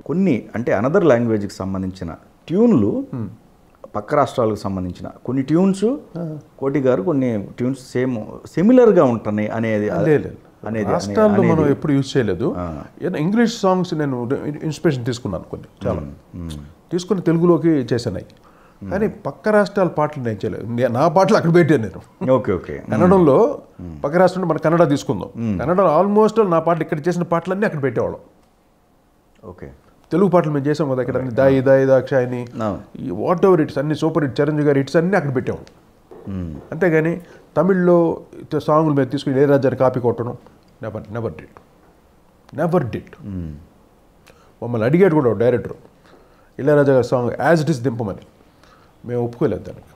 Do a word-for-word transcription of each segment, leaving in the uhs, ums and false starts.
కొన్ని అంటే అనదర్ లాంగ్వేజ్కి సంబంధించిన ట్యూన్లు పక్క రాష్ట్రాలకు సంబంధించిన కొన్ని ట్యూన్స్ కోటి గారు కొన్ని ట్యూన్స్ సేమ్ సిమిలర్గా ఉంటున్నాయి అనేది అనేది రాష్ట్రాల్లో మనం ఎప్పుడు యూజ్ చేయలేదు. ఇంగ్లీష్ సాంగ్స్ నేను ఇన్స్పిరేషన్ తీసుకున్నాను కొన్ని చాలా తీసుకుని తెలుగులోకి చేశాను. కానీ పక్క రాష్ట్రాల పాటలు నేను చేయలేదు. నా పాటలు అక్కడ పెట్టాను నేను. ఓకే ఓకే కన్నడంలో పక్క రాష్ట్రంలో మన కన్నడ తీసుకుందాం. కన్నడ ఆల్మోస్ట్ నా పాటలు ఇక్కడ చేసిన పాటలన్నీ అక్కడ పెట్టేవాళ్ళం. ఓకే తెలుగు పాటలు మేము చేసాం కదా ఇక్కడ అన్ని దాయి దాయి దాక్షాయిని ఈ వాట్ ఎవర్ ఇట్స్ అన్ని సూపర్ హిట్ చిరంజీవి గారి హిట్స్ అన్నీ అక్కడ పెట్టేవాళ్ళం. అంతేగాని తమిళ్లో సాంగులు మీద తీసుకుని ఇళయరాజాని కాపీ కొట్టడం never never did never did. మమ్మల్ని అడిగాడు కూడా డైరెక్టర్ ఇళయరాజా గారి సాంగ్ యాజ్ ఇట్ ఈస్ దింపమని. మేము ఒప్పుకోలేదు దానికి.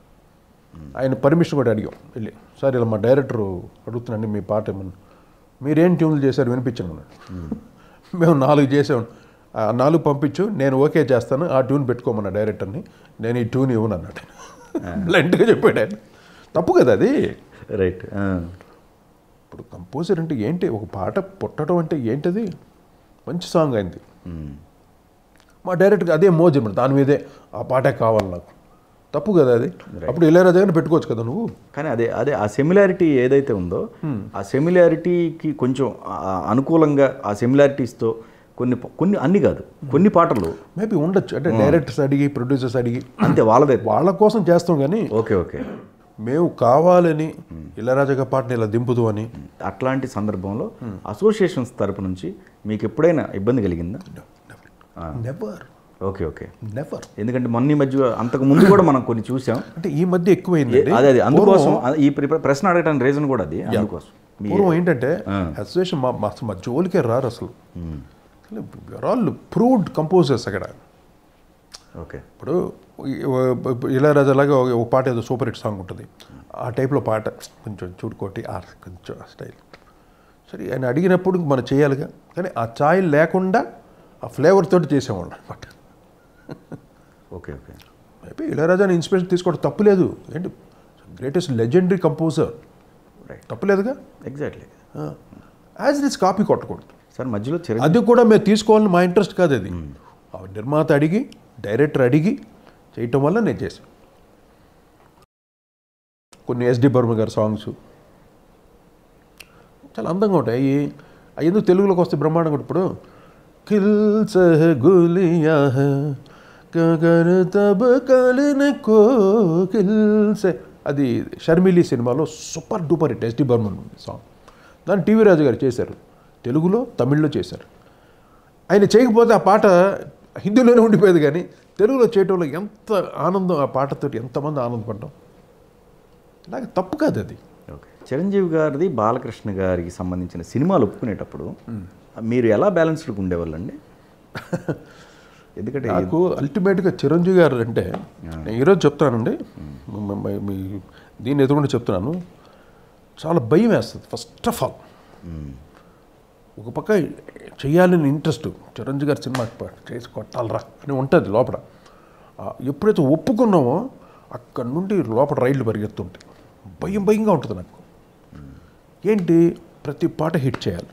ఆయన పర్మిషన్ కూడా అడిగాం వెళ్ళి, సార్ ఇలా మా డైరెక్టర్ అడుగుతున్నాండి మీ పాట ఏమన్నా మీరేం ట్యూన్లు చేశారు వినిపించాను అన్నాడు. మేము నాలుగు చేసాం, ఆ నాలుగు పంపించు నేను ఓకే చేస్తాను ఆ ట్యూన్ పెట్టుకోమన్నా డైరెక్టర్ని, నేను ఈ ట్యూన్ ఇవ్వను అన్నాడు. బ్లంట్గా చెప్పాడు ఆయన. తప్పు కదా అది. రైట్. ఇప్పుడు కంపోజర్ అంటే ఏంటి, ఒక పాట పుట్టడం అంటే ఏంటది, మంచి సాంగ్ అయింది. మా డైరెక్ట్గా అదే మోజు దాని మీదే ఆ పాటే కావాలి నాకు. తప్పు కదా అది. అప్పుడు ఇళయరాజా గారిని పెట్టుకోవచ్చు కదా నువ్వు. కానీ అదే అదే ఆ సిమిలారిటీ ఏదైతే ఉందో ఆ సిమిలారిటీకి కొంచెం అనుకూలంగా ఆ సిమిలారిటీస్తో కొన్ని కొన్ని అన్ని కాదు కొన్ని పాటలు మేబీ ఉండొచ్చు. అంటే డైరెక్టర్స్ అడిగి ప్రొడ్యూసర్స్ అడిగి అంతే వాళ్ళదే వాళ్ళ కోసం చేస్తాం. కానీ ఓకే ఓకే మేము కావాలని ఇళయరాజా గారి పాటని ఇలా దింపుదు అని. అట్లాంటి సందర్భంలో అసోసియేషన్స్ తరపు నుంచి మీకు ఎప్పుడైనా ఇబ్బంది కలిగిందా? నెవర్. Okay okay never. ఎందుకంటే మొన్న ఈ మధ్య అంతకు ముందు కూడా మనం కొన్ని చూసాం. అంటే ఈ మధ్య ఎక్కువైంది అదే అదే అందుకోసం ఈ ప్రశ్న అడగడానికి రీజన్ కూడా అది. అందుకోసం పూర్వం ఏంటంటే అసోసియేషన్ మా మా జోలికే రారు అసలు. ఆల్ ప్రూవ్డ్ కంపోజర్స్ అక్కడ. ఓకే ఇప్పుడు ఇళయరాజా లాగా ఒక పాట ఏదో సూపర్ హిట్ సాంగ్ ఉంటుంది, ఆ టైప్లో పాట కొంచెం చూడుకోటి ఆ కొంచెం ఆ స్టైల్ సరే ఆయన అడిగినప్పుడు మనం చేయాలిగా. కానీ ఆ ఛాయ్ లేకుండా ఆ ఫ్లేవర్ తోటి చేసేవాళ్ళు అనమాట. ఓకే ఓకే మేబీ ఇళయరాజాని ఇన్స్పిరేషన్ తీసుకోవడం తప్పులేదు. ఏంటి గ్రేటెస్ట్ లెజెండరీ కంపోజర్, తప్పులేదుగా. Exactly. As it is copy కొట్టకూడదు సార్. మధ్యలో అది కూడా మేము తీసుకోవాలని మా ఇంట్రెస్ట్ కాదు అది. నిర్మాత అడిగి డైరెక్టర్ అడిగి చేయటం వల్ల నేను చేశాను. కొన్ని ఎస్డి బర్మ గారి సాంగ్స్ చాలా అందంగా ఉంటాయి. అవి ఎందుకు తెలుగులోకి వస్తే బ్రహ్మాండంగా ఉంటుంది. ఇప్పుడు కిల్స గులియా గగన తబ కలనకో కిల్సే అది షర్మిలి సినిమాలో super duper hit SD Burman song. దాన్ని టీవీ రాజు గారు చేశారు, తెలుగులో తమిళ్లో చేశారు. ఆయన చేయకపోతే ఆ పాట హిందీలోనే ఉండిపోయేది. కానీ తెలుగులో చేయటంలో ఎంత ఆనందం, ఆ పాటతో ఎంతమంది ఆనందపడ్డాం. నాకు తప్పు కాదు అది. ఓకే. చిరంజీవి గారిది బాలకృష్ణ గారికి సంబంధించిన సినిమాలు ఒప్పుకునేటప్పుడు మీరు ఎలా బ్యాలెన్స్డ్గా ఉండేవాళ్ళండి? ఎందుకంటే నాకు అల్టిమేట్గా చిరంజీవి గారు అంటే నేను ఈరోజు చెప్తానండి, మీ దీన్ని ఎదుగుండా చెప్తున్నాను, చాలా భయం వేస్తుంది. ఫస్ట్ ఆఫ్ ఆల్ ఒక పక్క చెయ్యాలని ఇంట్రెస్ట్, చిరంజీవి గారి సినిమా చేసి కొట్టాలరా అని ఉంటుంది లోపల. ఎప్పుడైతే ఒప్పుకున్నామో అక్కడి నుండి లోపల రైళ్లు పరిగెత్తుంటాయి. భయం భయంగా ఉంటుంది నాకు. ఏంటి ప్రతి పాట హిట్ చేయాలి.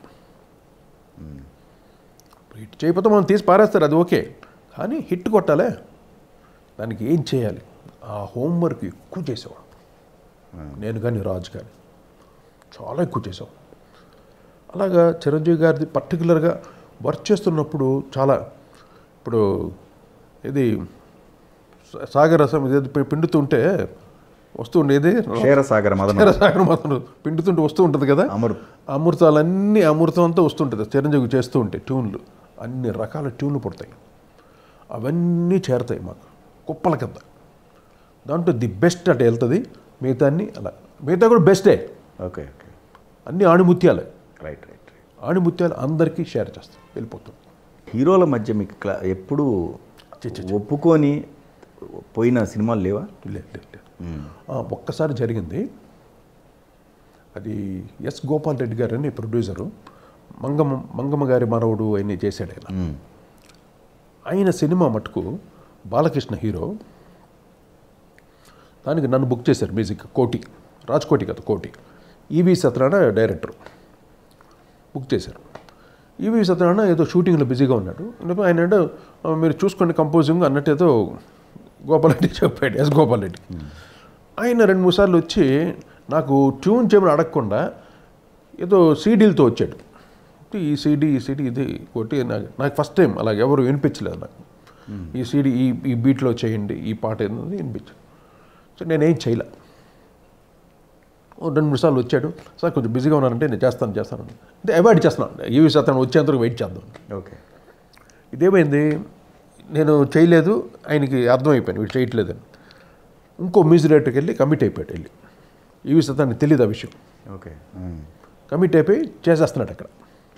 హిట్ చేయకపోతే మనం తీసి పారేస్తారు, అది ఓకే. కానీ హిట్ కొట్టాలే, దానికి ఏం చేయాలి, ఆ హోంవర్క్ ఎక్కువ చేసేవాడు నేను కానీ రాజు కానీ చాలా ఎక్కువ చేసాం. అలాగా చిరంజీవి గారిది పర్టికులర్గా వర్క్ చేస్తున్నప్పుడు చాలా, ఇప్పుడు ఇది సాగరసం ఇది పిండుతుంటే వస్తూ ఉండేది క్షీరసాగర మదన క్షీరసాగర మదన పిండుతుంటే వస్తూ ఉంటుంది కదా అమృత అమృతాలన్నీ అమృతం అంతా వస్తుంటుంది చిరంజీవి చేస్తూ ఉంటే ట్యూన్లు, అన్ని రకాల ట్యూన్లు పుడతాయి. అవన్నీ చేరతాయి మాకు కుప్పల కింద. దాంట్లో ది బెస్ట్ అటు వెళ్తుంది, మిగతా అన్నీ అలా, మిగతా కూడా బెస్టే. ఓకే ఓకే అన్నీ ఆణిముత్యాలే. రైట్ రైట్ ఆణిముత్యాలు అందరికీ షేర్ చేస్తాం, వెళ్ళిపోతుంది. హీరోల మధ్య మీకు ఎప్పుడు ఒప్పుకొని పోయిన సినిమాలు లేవా? లేదు లేదు. ఒక్కసారి జరిగింది. అది ఎస్ గోపాల్ రెడ్డి గారు అని ప్రొడ్యూసరు, మంగమ్మ మంగమ్మ గారి మనవడు ఆయన చేశాడు. ఆయన ఆయన సినిమా మటుకు బాలకృష్ణ హీరో, దానికి నన్ను బుక్ చేశారు మ్యూజిక్. కోటి, రాజ్ కోటి కదా కోటి, ఈవి సత్యనారాయణ డైరెక్టర్ బుక్ చేశారు. ఈవి సత్యనారాయణ ఏదో షూటింగ్లో బిజీగా ఉన్నాడు. ఆయన అంటే మీరు చూసుకోండి కంపోజింగ్ అన్నట్టు ఏదో గోపాలరెడ్డి చెప్పాడు, ఎస్ గోపాలరెడ్డి. ఆయన రెండు మూడు సార్లు వచ్చి నాకు ట్యూన్ చేయమని అడగకుండా ఏదో సీడీలతో వచ్చాడు. ఈ సీడీ ఈ సీడీ ఇది కొట్టి నాకు నాకు ఫస్ట్ టైం అలాగ ఎవరు వినిపించలేదు నాకు. ఈ సీడీ ఈ ఈ బీట్లో చేయండి ఈ పాట ఏంటది వినిపించాడు. సో నేనేం చేయలే. రెండు మూడు సార్లు వచ్చాడు, సార్ కొంచెం బిజీగా ఉన్నానంటే నేను చేస్తాను చేస్తాను అంటే అవాయిడ్ చేస్తున్నాను. ఈవి సత్యనారాయణ వచ్చేంతవరకు వెయిట్ చేద్దాం. ఓకే, ఇదేమైంది, నేను చేయలేదు, ఆయనకి అర్థమైపోయాను వీడు చేయట్లేదని. ఇంకో మ్యూజిక్ డైరెక్టర్కి వెళ్ళి కమిట్ అయిపోయాడు. వెళ్ళి ఈవి సత్యనారాయణ తెలియదు ఆ విషయం. ఓకే, కమిట్ అయిపోయి చేసేస్తున్నాడు అక్కడ.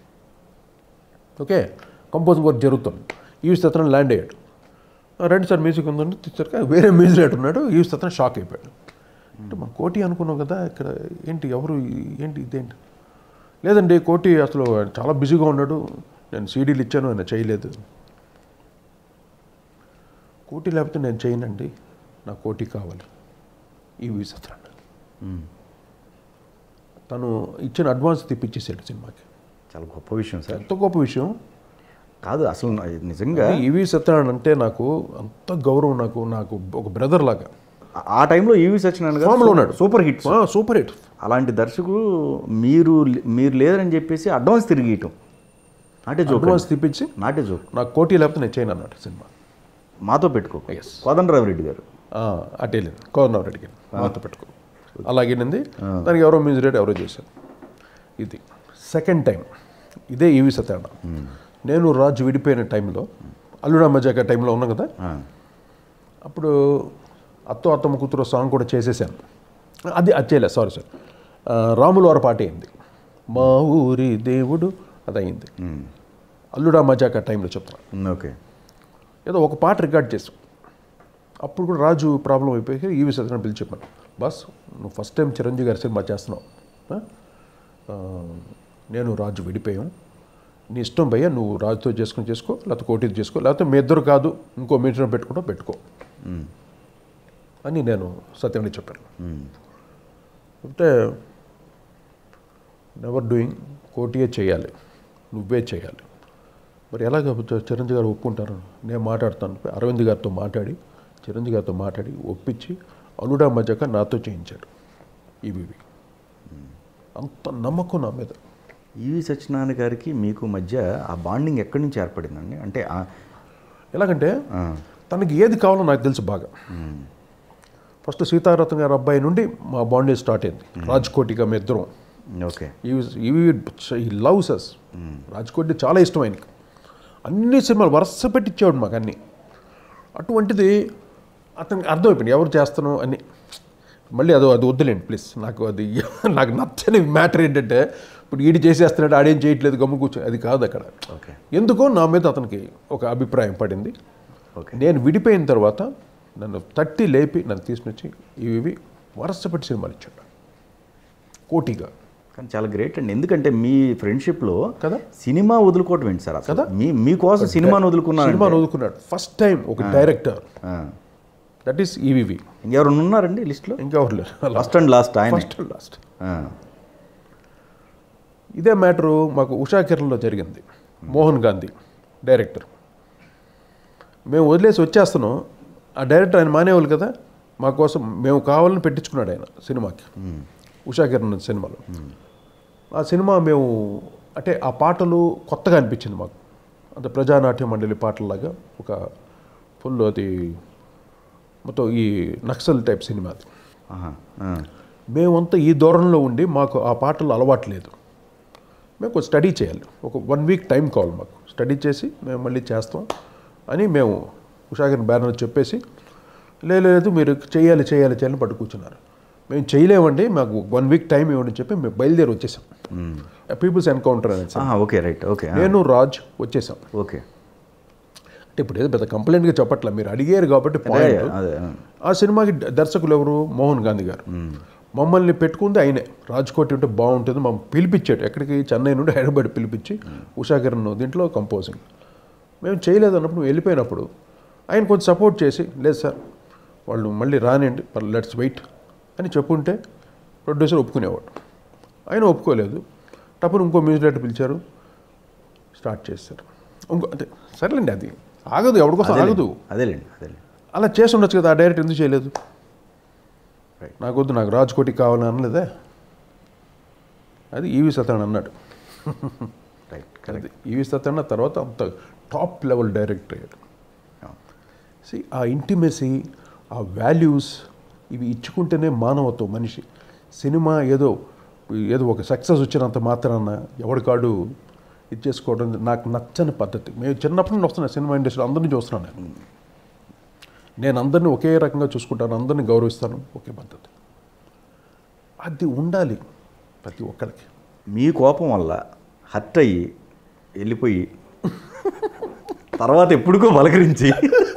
ఓకే, కంపోజింగ్ వర్క్ జరుగుతుంది. ఈవి సత్యనారాయణ ల్యాండ్ అయ్యాడు. రండి సార్ మ్యూజిక్ ఉందంటే తెచ్చారు. వేరే మ్యూజిక్ డైరెక్టర్ ఉన్నాడు. ఈవి సత్యనారాయణ షాక్ అయిపోయాడు. అంటే మనం కోటి అనుకున్నాం కదా, ఇక్కడ ఏంటి ఎవరు ఏంటి ఇదేంటి, లేదండి కోటి అసలు చాలా బిజీగా ఉన్నాడు, నేను సీడీలు ఇచ్చాను ఆయన చేయలేదు. కోటి లేకపోతే నేను చేయనండి, నాకు కోటి కావాలి. ఈవి సత్యనారాయణ తను ఇచ్చిన అడ్వాన్స్ తిప్పించేసాడు సినిమాకి. చాలా గొప్ప విషయం సార్. ఎంత గొప్ప విషయం కాదు అసలు నిజంగా. ఈవి సత్యనారాయణ అంటే నాకు అంత గౌరవం, నాకు నాకు ఒక బ్రదర్ లాగా. ఆ టైంలో ఈవి సత్యనారాయణ ఫామ్లో ఉన్నాడు. Super hit super hit. అలాంటి దర్శకులు మీరు మీరు లేదని చెప్పేసి అడ్వాన్స్ తిరిగి ఇయటం నాటే జోక్. అడ్వాన్స్ తిప్పించి నాటే జోక్. నాకు కోటి లేకపోతే నేను చేయను అన్నాడు సినిమా. మాతో పెట్టుకో. ఎస్, కోదండరామిరెడ్డి గారు అటు వెళ్ళింది కోదండరామిరెడ్డికి మాతో పెట్టుకో అలాగేనంది. దానికి ఎవరో మ్యూజిక్ డైరెక్టర్ ఎవరో చేశారు. ఇది సెకండ్ టైం ఇదే ఈవి సత్యనారాయణ. నేను రాజు విడిపోయిన టైంలో అల్లుడా మజాకా టైంలో ఉన్నాం కదా, అప్పుడు అత్తో అత్తమ్మ కూతురు సాంగ్ కూడా చేసేసాను. అది అది చేయలేదు, సారీ సార్. రాముల వారి పాట అయింది, మా ఊరి దేవుడు, అది అయింది. అల్లుడా మజాకా టైంలో చెప్తాను. ఓకే, ఏదో ఒక పాట రికార్డ్ చేసాం. అప్పుడు కూడా రాజు ప్రాబ్లం అయిపోయి ఈవి సత్యనారాయణ పిలిచి చెప్పాను, బస్ నువ్వు ఫస్ట్ టైం చిరంజీవి గారి సినిమా చేస్తున్నావు, నేను రాజు విడిపోయాం, నీ ఇష్టం భయ్య, నువ్వు రాజుతో చేసుకుని చేసుకో, లేకపోతే కోటితో చేసుకో, లేకపోతే మీ ఇద్దరు కాదు ఇంకో మీటర్ పెట్టుకుంటా పెట్టుకో అని నేను సత్యమని చెప్పాను. అంటే నెవర్ డూయింగ్, కోటియే చేయాలి, నువ్వే చేయాలి. మరి ఎలాగ చిరంజీవి గారు ఒప్పుకుంటారు, నేను మాట్లాడతాను. అరవింద్ గారితో మాట్లాడి చిరంజీవి గారితో మాట్లాడి ఒప్పించి అల్లుడా మజాక నాతో చేయించాడు ఈవీవి. అంత నమ్మకం నా మీద. ఈవి సత్యనారాయణ గారికి మీకు మధ్య ఆ బాండింగ్ ఎక్కడి నుంచి ఏర్పడిందండి? అంటే ఎలాగంటే తనకి ఏది కావాలో నాకు తెలుసు బాగా. ఫస్ట్ సీతారత్న గారి అబ్బాయి నుండి మా బాండింగ్ స్టార్ట్ అయింది. రాజ్కోటిగా మీ ఇద్దరం. ఓకే, ఇవి ఈ లవ్స్ అస్. రాజ్కోటి చాలా ఇష్టం ఆయనకి. అన్ని సినిమాలు వరుస పెట్టి ఇచ్చేవాడు మాకు అన్నీ. అటువంటిది అతనికి అర్థమైపోయింది ఎవరు చేస్తాను అని. మళ్ళీ అదో అది వద్దులేండి ప్లీజ్, నాకు అది నాకు నచ్చని మ్యాటర్ ఏంటంటే ఇప్పుడు ఈడి చేసేస్తున్నాడు ఆడేం చేయట్లేదు గమ్ము కూర్చో, అది కాదు అక్కడ. ఓకే, ఎందుకో నా మీద అతనికి ఒక అభిప్రాయం పడింది. ఓకే, నేను విడిపోయిన తర్వాత నన్ను తట్టి లేపి నన్ను తీసుకొచ్చి ఇవి వరుస పెట్టి సినిమాలు ఇచ్చాడు కోటిగా. కానీ చాలా గ్రేట్ అండి. ఎందుకంటే మీ ఫ్రెండ్షిప్లో కదా సినిమా వదులుకోవటం ఏంటి సార్ కదా, మీ మీకోసం సినిమాను వదులుకున్నాను. సినిమాను వదులుకున్నాడు ఫస్ట్ టైం ఒక డైరెక్టర్. That is EVV. ఇంకెవరు ఉన్నారండి లిస్ట్లో? ఇంకెవరు లేరు. ఫస్ట్ అండ్ లాస్ట్ ఆయన. First and last. ఇదే మ్యాటరు మాకు ఉషా కిరణ్లో జరిగింది. మోహన్ గాంధీ డైరెక్టర్. మేము వదిలేసి వచ్చేస్తున్నాం, ఆ డైరెక్టర్ ఆయన మానేవాళ్ళు కదా, మా కోసం మేము కావాలని పెట్టించుకున్నాడు ఆయన సినిమాకి. ఉషా కిరణ్ సినిమాలో ఆ సినిమా మేము అంటే ఆ పాటలు కొత్తగా అనిపించింది మాకు. అంటే ప్రజానాట్య మండలి పాటల్లాగా ఒక ఫుల్ అది మొత్తం ఈ నక్సల్ టైప్ సినిమా అది. మేమంతా ఈ దూరంలో ఉండి మాకు ఆ పాటలు అలవాటు లేదు. మేము కొంచెం స్టడీ చేయాలి, ఒక వన్ వీక్ టైం కావాలి మాకు. స్టడీ చేసి మేము మళ్ళీ చేస్తాం అని మేము ఉషాగిరి బ్యానర్ చెప్పేసి లేదు మీరు చేయాలి చేయాలి చేయాలని పట్టు కూర్చున్నారు. మేము చేయలేమండి, మాకు వన్ వీక్ టైం ఇవ్వండి చెప్పి మేము బయలుదేరి వచ్చేసాం. పీపుల్స్ ఎన్కౌంటర్ అనేది. Okay right. ఓకే, నేను రాజ్ వచ్చేసాం. ఓకే, అంటే ఇప్పుడు ఏదో పెద్ద కంప్లైంట్గా చెప్పట్లా, మీరు అడిగారు కాబట్టి పాయింట్. ఆ సినిమాకి దర్శకులు ఎవరు? మోహన్ గాంధీ గారు. మమ్మల్ని పెట్టుకుంది ఆయనే. రాజ్కోటి ఉంటే బాగుంటుంది మమ్మల్ని పిలిపించాడు. ఎక్కడికి? చెన్నై నుండి హైదరాబాద్ పిలిపించి ఉషాకిరణ్ దీంట్లో కంపోజింగ్. మేము చేయలేదు అన్నప్పుడు వెళ్ళిపోయినప్పుడు ఆయన కొంచెం సపోర్ట్ చేసి లేదు సార్ వాళ్ళు మళ్ళీ రానివ్వండి లెట్స్ వెయిట్ అని చెప్పుంటే ప్రొడ్యూసర్ ఒప్పుకునేవాడు. ఆయన ఒప్పుకోలేదు. తప్పని ఇంకో మ్యూజిక్ డైరెక్టర్ పిలిచారు, స్టార్ట్ చేశారు. ఇంకో అంటే సరేలేండి, అది ఆగదు, ఎవరి కోసం ఆగదు. అదేలేండి అదేలేండి అలా చేసి ఉండొచ్చు కదా, ఆ డైరెక్ట్ ఎందుకు చేయలేదు? నాకు వద్దు, నాకు రాజు కోటి కావాలని అనలేదే. అది ఈవి సత్యనారాయణ అన్నాడు. రైట్ అది ఈవి సత్యనారాయణ తర్వాత అంత టాప్ లెవెల్ డైరెక్టర్ అయ్యాడు. సి ఆ ఇంటిమెసీ, ఆ వాల్యూస్ ఇవి ఇచ్చుకుంటేనే మానవత్వం మనిషి. సినిమా ఏదో ఏదో ఒక సక్సెస్ వచ్చినంత మాత్రాన ఎవరికాడు ఇది చేసుకోవడం నాకు నచ్చని పద్ధతి. మేము చిన్నప్పటి నుండి వస్తున్నాను సినిమా ఇండస్ట్రీలో, అందరినీ చూస్తున్నాను నేను. నేను అందరినీ ఒకే రకంగా చూసుకుంటాను, అందరినీ గౌరవిస్తాను, ఒకే పద్ధతి. అది ఉండాలి ప్రతి ఒక్కరికి. మీ కోపం వల్ల హర్ట్ అయ్యి వెళ్ళిపోయి తర్వాత ఎప్పుడుకో బలకరించి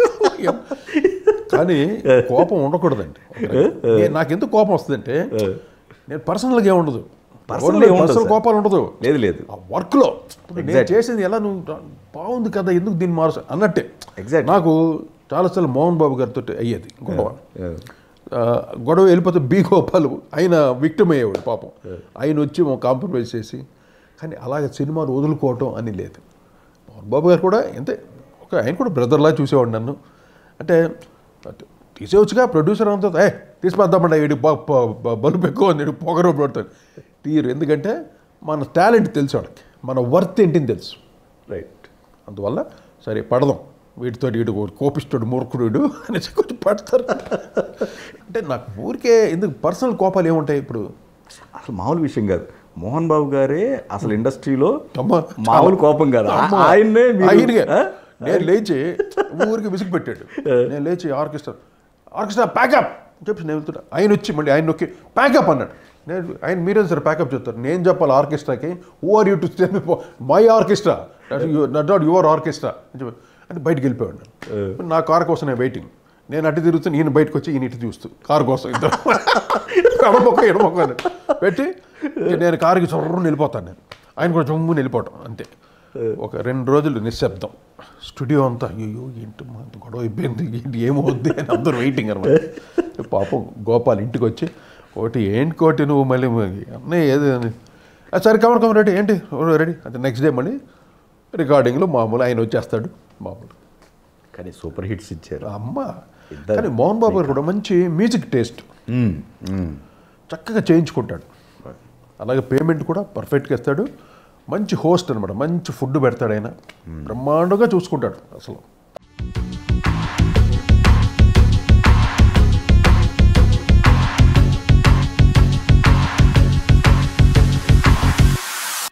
కానీ కోపం ఉండకూడదండి. నాకెందుకు కోపం వస్తుందంటే నేను పర్సనల్గా ఏముండదు, పర్సనల్ కోపాలు ఉండదు. లేదు లేదు ఆ వర్క్లో నేను చేసేది ఎలా నువ్వు బాగుంది కదా ఎందుకు దీన్ని మారు అన్నట్టే. ఎగ్జాక్ట్. నాకు చాలాసార్లు మోహన్ బాబు గారితో అయ్యేది గొడవ. గొడవ వెళ్ళిపోతే బి గోపాలు ఆయన విక్టిమ్ అయ్యేవాడు పాపం. ఆయన వచ్చి కాంప్రమైజ్ చేసి, కానీ అలాగే సినిమాలు వదులుకోవటం అని లేదు. మోహన్ బాబు గారు కూడా అంతే, ఒక ఆయన కూడా బ్రదర్లా చూసేవాడు నన్ను. అంటే తీసేవచ్చుగా, ప్రొడ్యూసర్ అంతా ఏ తీసిపోద్దామండి, వీడి బలుపు ఎక్కువ ఉంది, వీడి పొగరు పడుతుంది, తీరు. ఎందుకంటే మన టాలెంట్ తెలుసు వాళ్ళకి, మన వర్త్ ఏంటిని తెలుసు. రైట్. అందువల్ల సరే పడదాం, వీటితో వీడు కోపిస్తాడు మూర్ఖుడు అనేసి కొంచెం పడతారు. అంటే నాకు ఊరికే ఎందుకు పర్సనల్ కోపాలు ఏముంటాయి ఇప్పుడు? అసలు మామూలు విషయం కాదు. మోహన్ బాబు గారే అసలు ఇండస్ట్రీలో మామూలు కోపం కాదు. ఆయన్నే నేను లేచి ఊరికి విసిగి పెట్టాడు. నేను లేచి ఆర్కెస్ట్రా ఆర్కెస్ట్రా ప్యాకప్ చెప్పి నేను వెళ్తున్నా. ఆయన వచ్చి మళ్ళీ ఆయన నొక్కి ప్యాకప్ అన్నాడు. నేను ఆయన మీరే సార్ ప్యాకప్ చెప్తారు, నేను చెప్పాలి ఆర్కెస్ట్రాకి, who are you to stay my orchestra, not your orchestra అని చెప్పి అంటే బయటకు వెళ్ళిపోయాడు. నా కార్ కోసం నేను వెయిటింగ్, నేను అటు తిరుగుతూ ఈయన బయటకు వచ్చి ఈయన ఇటు చూస్తూ కారు కోసం ఇద్దరు ఎడమొక్క ఎడమొక్క అని పెట్టి నేను కారుకి చొర్రని వెళ్ళిపోతాను. నేను ఆయన కూడా జమ్ముని వెళ్ళిపోవటం అంతే. ఒక రెండు రోజులు నిశ్శబ్దం, స్టూడియో అంతా అయ్యో ఏంటి మా గొడవ అయిపోయింది, ఏంటి ఏమవుద్ది అని అందరూ వెయిటింగ్ అనమాట. పాపం గోపాల్ ఇంటికి వచ్చి కోటి ఏంటి కోటి నువ్వు మళ్ళీ అన్నీ ఏది సరే కమర్ కమర్ రెడీ ఏంటి రెడీ అంటే నెక్స్ట్ డే మళ్ళీ రికార్డింగ్లో మామూలు ఆయన వచ్చేస్తాడు మామూలు. కానీ సూపర్ హిట్స్ ఇచ్చారు అమ్మ. కానీ మోహన్ బాబు గారు కూడా మంచి మ్యూజిక్ టేస్ట్, చక్కగా చేయించుకుంటాడు. అలాగే పేమెంట్ కూడా పర్ఫెక్ట్గా ఇస్తాడు. మంచి హోస్ట్ అనమాట, మంచి ఫుడ్ పెడతాడు ఆయన, బ్రహ్మాండంగా చూసుకుంటాడు అసలు.